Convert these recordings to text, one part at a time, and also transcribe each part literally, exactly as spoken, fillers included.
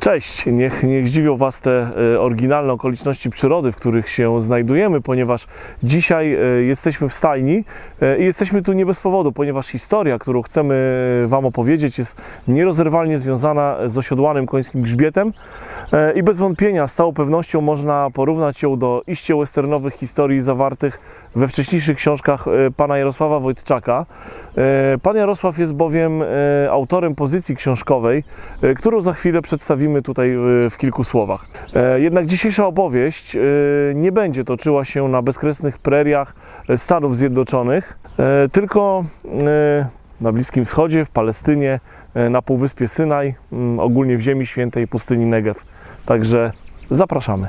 Cześć, niech, niech zdziwią Was te oryginalne okoliczności przyrody, w których się znajdujemy, ponieważ dzisiaj jesteśmy w stajni i jesteśmy tu nie bez powodu, ponieważ historia, którą chcemy Wam opowiedzieć, jest nierozerwalnie związana z osiodłanym końskim grzbietem i bez wątpienia, z całą pewnością można porównać ją do iście westernowych historii zawartych we wcześniejszych książkach pana Jarosława Wojtczaka. Pan Jarosław jest bowiem autorem pozycji książkowej, którą za chwilę przedstawimy tutaj w kilku słowach. Jednak dzisiejsza opowieść nie będzie toczyła się na bezkresnych preriach Stanów Zjednoczonych, tylko na Bliskim Wschodzie, w Palestynie, na Półwyspie Synaj, ogólnie w Ziemi Świętej, pustyni Negev. Także zapraszamy.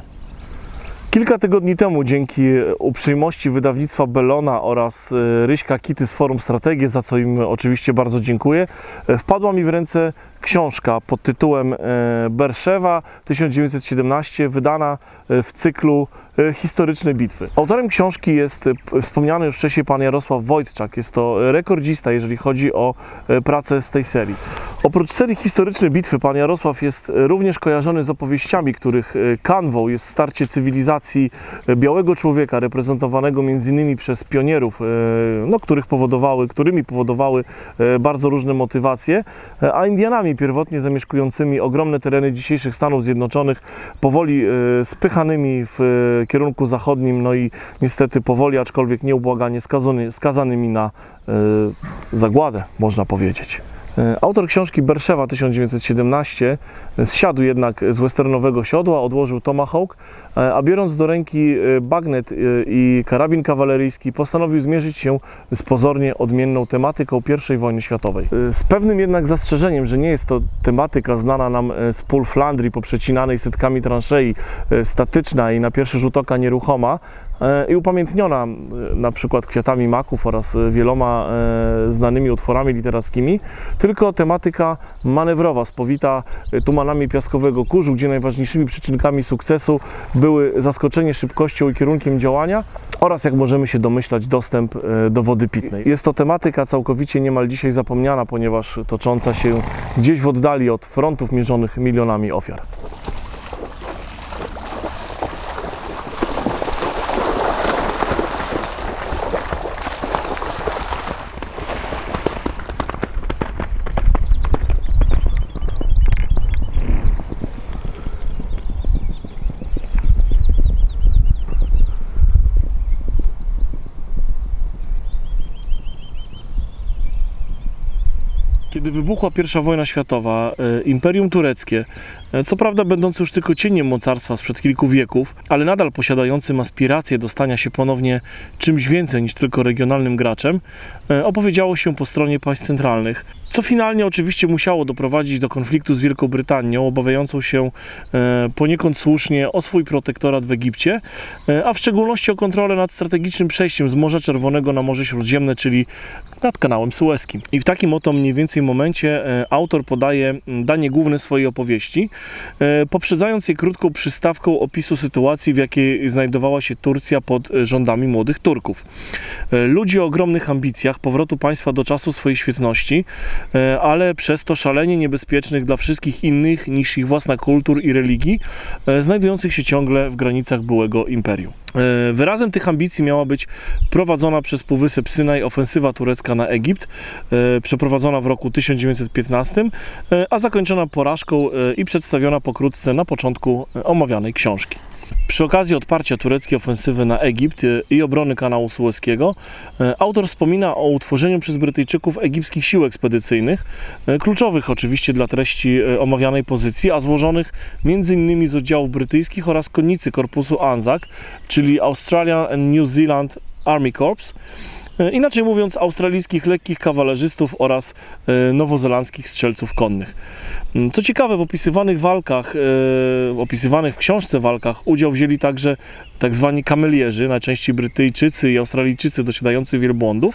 Kilka tygodni temu, dzięki uprzejmości wydawnictwa Bellona oraz Ryśka Kity z Forum Strategie, za co im oczywiście bardzo dziękuję, wpadła mi w ręce książka pod tytułem Berszewa tysiąc dziewięćset siedemnaście, wydana w cyklu Historyczne bitwy. Autorem książki jest wspomniany już wcześniej pan Jarosław Wojtczak. Jest to rekordzista, jeżeli chodzi o pracę z tej serii. Oprócz serii Historyczne bitwy, pan Jarosław jest również kojarzony z opowieściami, których kanwą jest starcie cywilizacji białego człowieka, reprezentowanego między innymi przez pionierów, no, których powodowały, którymi powodowały bardzo różne motywacje, a Indianami pierwotnie zamieszkującymi ogromne tereny dzisiejszych Stanów Zjednoczonych, powoli spychanymi w kierunku zachodnim, no i niestety powoli, aczkolwiek nieubłaganie skazany, skazanymi na y, zagładę, można powiedzieć. Autor książki Berszewa tysiąc dziewięćset siedemnaście zsiadł jednak z westernowego siodła, odłożył tomahawk, a biorąc do ręki bagnet i karabin kawaleryjski, postanowił zmierzyć się z pozornie odmienną tematyką pierwszej wojny światowej. Z pewnym jednak zastrzeżeniem, że nie jest to tematyka znana nam z pól Flandrii, poprzecinanej setkami transzei, statyczna i na pierwszy rzut oka nieruchoma i upamiętniona na przykład kwiatami maków oraz wieloma znanymi utworami literackimi, tylko tematyka manewrowa, spowita tumanami piaskowego kurzu, gdzie najważniejszymi przyczynkami sukcesu były zaskoczenie szybkością i kierunkiem działania oraz, jak możemy się domyślać, dostęp do wody pitnej. Jest to tematyka całkowicie niemal dzisiaj zapomniana, ponieważ tocząca się gdzieś w oddali od frontów mierzonych milionami ofiar. Kiedy wybuchła pierwsza wojna światowa, Imperium Tureckie, co prawda będące już tylko cieniem mocarstwa sprzed kilku wieków, ale nadal posiadającym aspiracje do stania się ponownie czymś więcej niż tylko regionalnym graczem, opowiedziało się po stronie państw centralnych, co finalnie oczywiście musiało doprowadzić do konfliktu z Wielką Brytanią, obawiającą się poniekąd słusznie o swój protektorat w Egipcie, a w szczególności o kontrolę nad strategicznym przejściem z Morza Czerwonego na Morze Śródziemne, czyli nad kanałem Sueskim. I w takim oto mniej więcej momencie autor podaje danie główne swojej opowieści, poprzedzając je krótką przystawką opisu sytuacji, w jakiej znajdowała się Turcja pod rządami młodych Turków. Ludzi o ogromnych ambicjach powrotu państwa do czasu swojej świetności, ale przez to szalenie niebezpiecznych dla wszystkich innych niż ich własna kultur i religii, znajdujących się ciągle w granicach byłego imperium. Wyrazem tych ambicji miała być prowadzona przez Półwysep Synaj ofensywa turecka na Egipt, przeprowadzona w roku tysiąc dziewięćset piętnastym, a zakończona porażką i przedstawiona pokrótce na początku omawianej książki. Przy okazji odparcia tureckiej ofensywy na Egipt i obrony kanału Sueskiego, autor wspomina o utworzeniu przez Brytyjczyków egipskich sił ekspedycyjnych, kluczowych oczywiście dla treści omawianej pozycji, a złożonych między innymi z oddziałów brytyjskich oraz konnicy korpusu ANZAC, czyli Australian and New Zealand Army Corps, inaczej mówiąc australijskich lekkich kawalerzystów oraz nowozelandzkich strzelców konnych. Co ciekawe, w opisywanych walkach, opisywanych w książce walkach udział wzięli także tak zwani kamelierzy, najczęściej Brytyjczycy i Australijczycy dosiadający wielbłądów,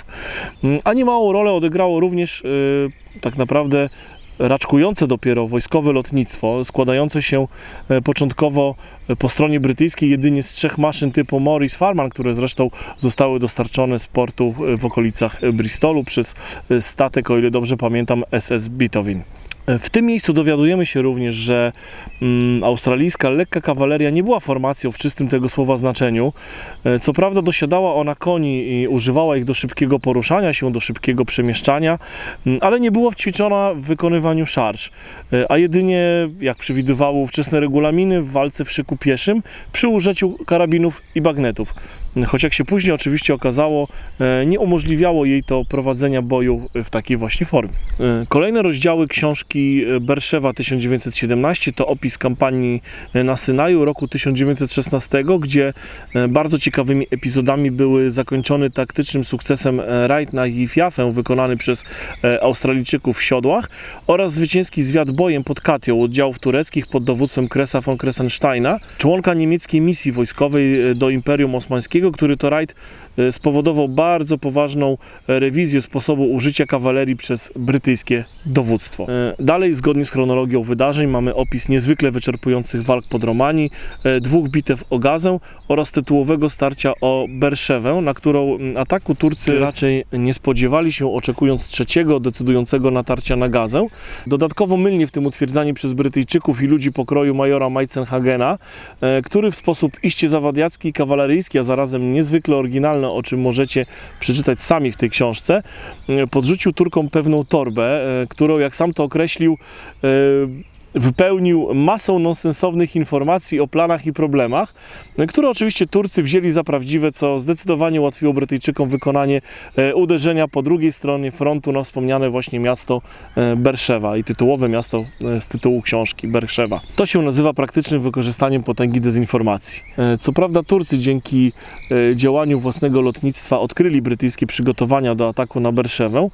a niemałą rolę odegrało również tak naprawdę raczkujące dopiero wojskowe lotnictwo, składające się początkowo po stronie brytyjskiej jedynie z trzech maszyn typu Morris Farman, które zresztą zostały dostarczone z portu w okolicach Bristolu przez statek, o ile dobrze pamiętam, S S Beethoven. W tym miejscu dowiadujemy się również, że mm, australijska lekka kawaleria nie była formacją w czystym tego słowa znaczeniu. Co prawda dosiadała ona koni i używała ich do szybkiego poruszania się, do szybkiego przemieszczania, ale nie była ćwiczona w wykonywaniu szarż, a jedynie, jak przewidywały ówczesne regulaminy, w walce w szyku pieszym przy użyciu karabinów i bagnetów. Choć jak się później oczywiście okazało, nie umożliwiało jej to prowadzenia boju w takiej właśnie formie. Kolejne rozdziały książki Berszewa tysiąc dziewięćset siedemnaście to opis kampanii na Synaju roku tysiąc dziewięćset szesnastego, gdzie bardzo ciekawymi epizodami były zakończony taktycznym sukcesem rajd na Jifjafę wykonany przez Australijczyków w siodłach oraz zwycięski zwiat bojem pod Katią oddziałów tureckich pod dowództwem Kresa von Kressensteina, członka niemieckiej misji wojskowej do Imperium Osmańskiego, który to rajd spowodował bardzo poważną rewizję sposobu użycia kawalerii przez brytyjskie dowództwo. Dalej, zgodnie z chronologią wydarzeń, mamy opis niezwykle wyczerpujących walk pod Romani, dwóch bitew o Gazę oraz tytułowego starcia o Berszewę, na którą ataku Turcy raczej nie spodziewali się, oczekując trzeciego decydującego natarcia na Gazę. Dodatkowo mylnie w tym utwierdzani przez Brytyjczyków i ludzi pokroju majora Meitzenhagena, który w sposób iście zawadiacki i kawaleryjski, a zarazem niezwykle oryginalny, o czym możecie przeczytać sami w tej książce, podrzucił Turkom pewną torbę, którą, jak sam to określił, wypełnił masą nonsensownych informacji o planach i problemach, które oczywiście Turcy wzięli za prawdziwe, co zdecydowanie ułatwiło Brytyjczykom wykonanie uderzenia po drugiej stronie frontu na wspomniane właśnie miasto Berszewa i tytułowe miasto z tytułu książki Berszewa. To się nazywa praktycznym wykorzystaniem potęgi dezinformacji. Co prawda Turcy dzięki działaniu własnego lotnictwa odkryli brytyjskie przygotowania do ataku na Berszewę,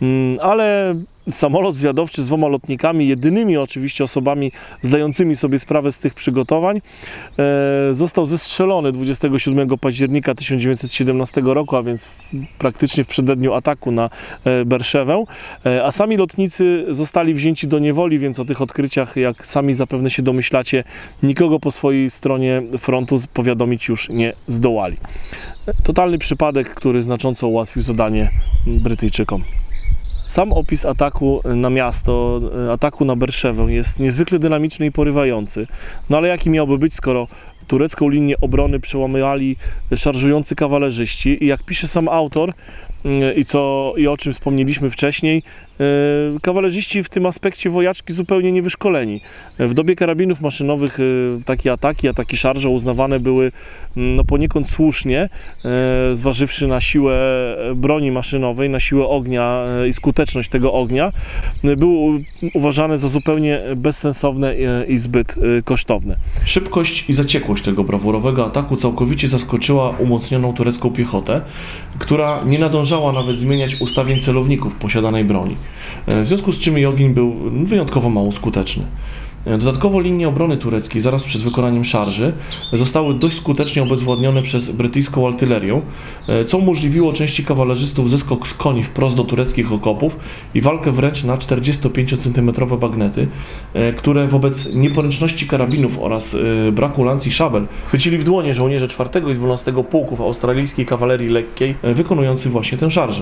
ale samolot zwiadowczy z dwoma lotnikami, jedynymi oczywiście osobami zdającymi sobie sprawę z tych przygotowań, e, został zestrzelony dwudziestego siódmego października tysiąc dziewięćset siedemnastego roku, a więc w, praktycznie w przededniu ataku na e, Berszewę, e, a sami lotnicy zostali wzięci do niewoli, więc o tych odkryciach, jak sami zapewne się domyślacie, nikogo po swojej stronie frontu powiadomić już nie zdołali. Totalny przypadek, który znacząco ułatwił zadanie Brytyjczykom. Sam opis ataku na miasto, ataku na Berszewę jest niezwykle dynamiczny i porywający. No ale jaki miałby być, skoro turecką linię obrony przełamywali szarżujący kawalerzyści i jak pisze sam autor, i, co, i o czym wspomnieliśmy wcześniej, kawalerzyści w tym aspekcie wojaczki zupełnie niewyszkoleni. W dobie karabinów maszynowych takie ataki, ataki szarżą uznawane były no, poniekąd słusznie, zważywszy na siłę broni maszynowej, na siłę ognia i skuteczność tego ognia, były uważane za zupełnie bezsensowne i zbyt kosztowne. Szybkość i zaciekłość tego brawurowego ataku całkowicie zaskoczyła umocnioną turecką piechotę, która nie nadążała nawet zmieniać ustawień celowników posiadanej broni. W związku z czym jej ogień był wyjątkowo mało skuteczny. Dodatkowo linie obrony tureckiej zaraz przed wykonaniem szarży zostały dość skutecznie obezwładnione przez brytyjską artylerię, co umożliwiło części kawalerzystów zeskok z koni wprost do tureckich okopów i walkę wręcz na czterdziestopięciocentymetrowe bagnety, które wobec nieporęczności karabinów oraz braku lans i szabel chwycili w dłonie żołnierze czwartego i dwunastego pułków australijskiej kawalerii lekkiej, wykonujący właśnie tę szarżę.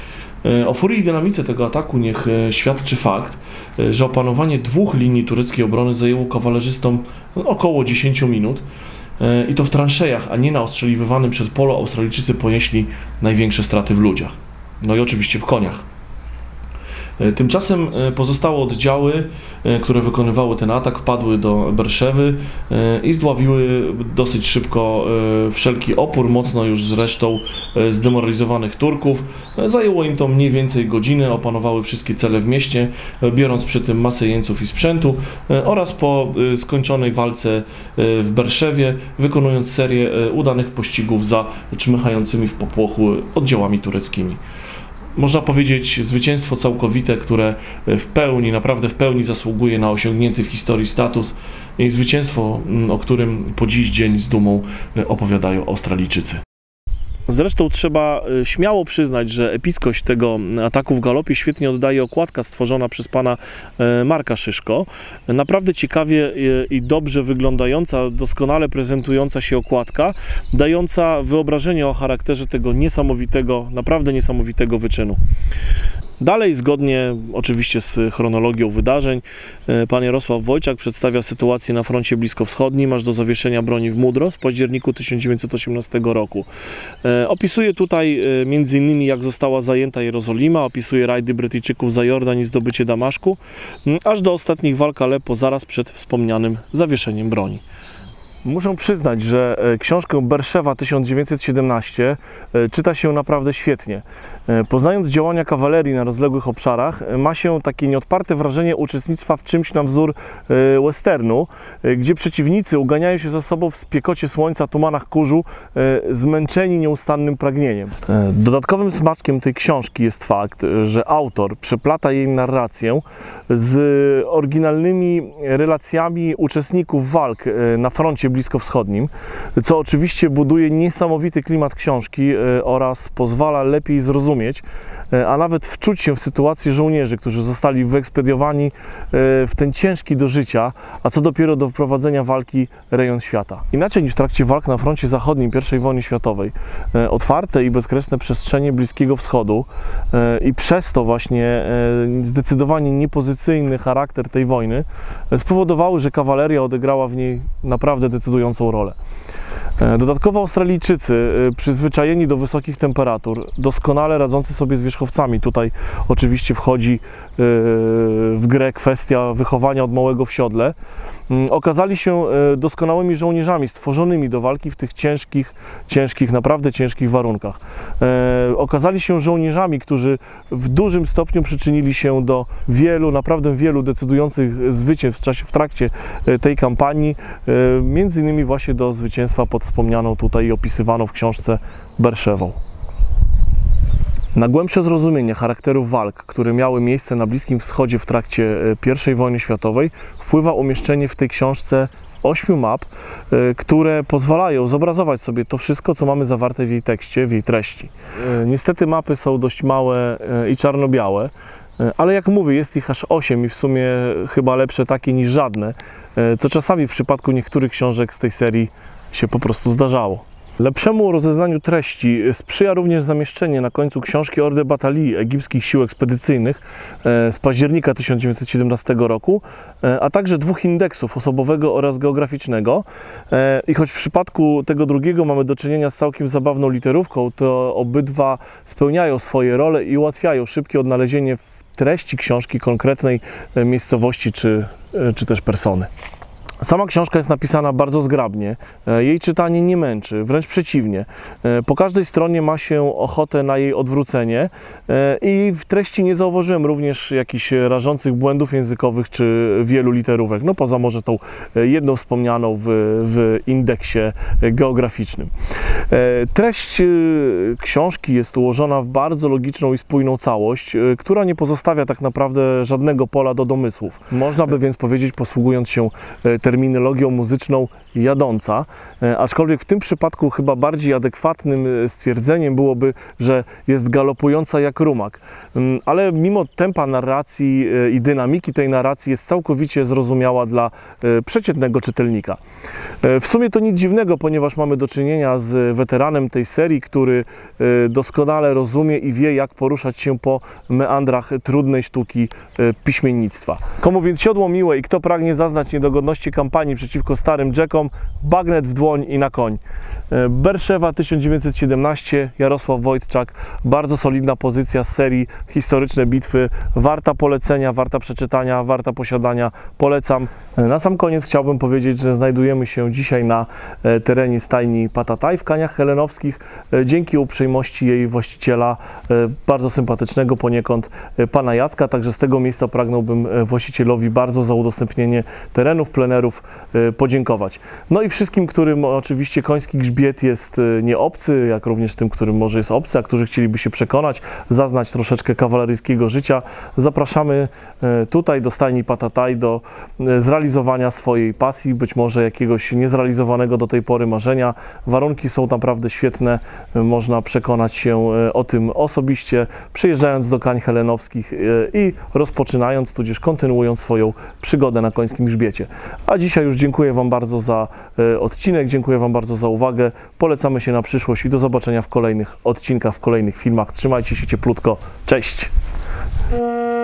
O furii i dynamice tego ataku niech świadczy fakt, że opanowanie dwóch linii tureckiej obrony zajęło kawalerzystom około dziesięć minut i to w transzejach, a nie na ostrzeliwywanym przed polu Australijczycy ponieśli największe straty w ludziach. No i oczywiście w koniach. Tymczasem pozostałe oddziały, które wykonywały ten atak, wpadły do Berszewy i zdławiły dosyć szybko wszelki opór, mocno już zresztą zdemoralizowanych Turków. Zajęło im to mniej więcej godzinę, opanowały wszystkie cele w mieście, biorąc przy tym masę jeńców i sprzętu oraz po skończonej walce w Berszewie wykonując serię udanych pościgów za czmychającymi w popłochu oddziałami tureckimi. Można powiedzieć zwycięstwo całkowite, które w pełni, naprawdę w pełni zasługuje na osiągnięty w historii status i zwycięstwo, o którym po dziś dzień z dumą opowiadają Australijczycy. Zresztą trzeba śmiało przyznać, że epickość tego ataku w galopie świetnie oddaje okładka stworzona przez pana Marka Szyszko. Naprawdę ciekawie i dobrze wyglądająca, doskonale prezentująca się okładka, dająca wyobrażenie o charakterze tego niesamowitego, naprawdę niesamowitego wyczynu. Dalej, zgodnie oczywiście z chronologią wydarzeń, pan Jarosław Wojczak przedstawia sytuację na froncie bliskowschodnim aż do zawieszenia broni w Mudros w październiku tysiąc dziewięćset osiemnastego roku. Opisuje tutaj między innymi jak została zajęta Jerozolima, opisuje rajdy Brytyjczyków za Jordan i zdobycie Damaszku, aż do ostatnich walk Aleppo zaraz przed wspomnianym zawieszeniem broni. Muszę przyznać, że książkę Berszewa tysiąc dziewięćset siedemnaście czyta się naprawdę świetnie. Poznając działania kawalerii na rozległych obszarach, ma się takie nieodparte wrażenie uczestnictwa w czymś na wzór westernu, gdzie przeciwnicy uganiają się za sobą w spiekocie słońca, tumanach kurzu, zmęczeni nieustannym pragnieniem. Dodatkowym smaczkiem tej książki jest fakt, że autor przeplata jej narrację z oryginalnymi relacjami uczestników walk na froncie bliskowschodnim, co oczywiście buduje niesamowity klimat książki oraz pozwala lepiej zrozumieć, a nawet wczuć się w sytuację żołnierzy, którzy zostali wyekspediowani w ten ciężki do życia, a co dopiero do prowadzenia walki rejon świata. Inaczej niż w trakcie walk na froncie zachodnim pierwszej wojny światowej, otwarte i bezkresne przestrzenie Bliskiego Wschodu i przez to właśnie zdecydowanie niepozycyjny charakter tej wojny spowodowały, że kawaleria odegrała w niej naprawdę decydującą rolę. Dodatkowo Australijczycy, przyzwyczajeni do wysokich temperatur, doskonale radzący sobie z wierzchowcami, tutaj oczywiście wchodzi w grę kwestia wychowania od małego w siodle, okazali się doskonałymi żołnierzami, stworzonymi do walki w tych ciężkich, ciężkich, naprawdę ciężkich warunkach. Okazali się żołnierzami, którzy w dużym stopniu przyczynili się do wielu, naprawdę wielu decydujących zwycięstw w czasie, w trakcie tej kampanii, między innymi właśnie do zwycięstwa pod wspomnianą tutaj i opisywaną w książce Berszewą. Na głębsze zrozumienie charakteru walk, które miały miejsce na Bliskim Wschodzie w trakcie pierwszej wojny światowej, wpływa umieszczenie w tej książce ośmiu map, które pozwalają zobrazować sobie to wszystko, co mamy zawarte w jej tekście, w jej treści. Niestety mapy są dość małe i czarno-białe, ale jak mówię, jest ich aż osiem i w sumie chyba lepsze takie niż żadne, co czasami w przypadku niektórych książek z tej serii się po prostu zdarzało. Lepszemu rozeznaniu treści sprzyja również zamieszczenie na końcu książki Ordy Batalii Egipskich Sił Ekspedycyjnych z października tysiąc dziewięćset siedemnastego roku, a także dwóch indeksów osobowego oraz geograficznego. I choć w przypadku tego drugiego mamy do czynienia z całkiem zabawną literówką, to obydwa spełniają swoje role i ułatwiają szybkie odnalezienie w treści książki konkretnej miejscowości czy, czy też persony. Sama książka jest napisana bardzo zgrabnie, jej czytanie nie męczy, wręcz przeciwnie. Po każdej stronie ma się ochotę na jej odwrócenie i w treści nie zauważyłem również jakichś rażących błędów językowych czy wielu literówek, no poza może tą jedną wspomnianą w, w indeksie geograficznym. Treść książki jest ułożona w bardzo logiczną i spójną całość, która nie pozostawia tak naprawdę żadnego pola do domysłów. Można by więc powiedzieć, posługując się terminologią muzyczną, jadąca, aczkolwiek w tym przypadku chyba bardziej adekwatnym stwierdzeniem byłoby, że jest galopująca jak rumak. Ale mimo tempa narracji i dynamiki tej narracji jest całkowicie zrozumiała dla przeciętnego czytelnika. W sumie to nic dziwnego, ponieważ mamy do czynienia z weteranem tej serii, który doskonale rozumie i wie, jak poruszać się po meandrach trudnej sztuki piśmiennictwa. Komu więc siodło miłe i kto pragnie zaznać niedogodności kampanii przeciwko starym Jackom, bagnet w dłoń i na koń. Berszewa tysiąc dziewięćset siedemnaście, Jarosław Wojczak, bardzo solidna pozycja z serii Historyczne bitwy, warta polecenia, warta przeczytania, warta posiadania, polecam. Na sam koniec chciałbym powiedzieć, że znajdujemy się dzisiaj na terenie stajni Patataj w Kaniach Helenowskich, dzięki uprzejmości jej właściciela, bardzo sympatycznego poniekąd pana Jacka, także z tego miejsca pragnąłbym właścicielowi bardzo za udostępnienie terenów, plenerów podziękować. No i wszystkim, którym oczywiście koński grzbiet jest nie obcy, jak również tym, którym może jest obcy, a którzy chcieliby się przekonać, zaznać troszeczkę kawaleryjskiego życia, zapraszamy tutaj do stajni Patataj do zrealizowania swojej pasji, być może jakiegoś niezrealizowanego do tej pory marzenia. Warunki są naprawdę świetne, można przekonać się o tym osobiście, przyjeżdżając do Kań Helenowskich i rozpoczynając, tudzież kontynuując swoją przygodę na końskim grzbiecie. A dzisiaj już dziękuję Wam bardzo za odcinek, dziękuję Wam bardzo za uwagę, polecamy się na przyszłość i do zobaczenia w kolejnych odcinkach, w kolejnych filmach. Trzymajcie się cieplutko, cześć! Thank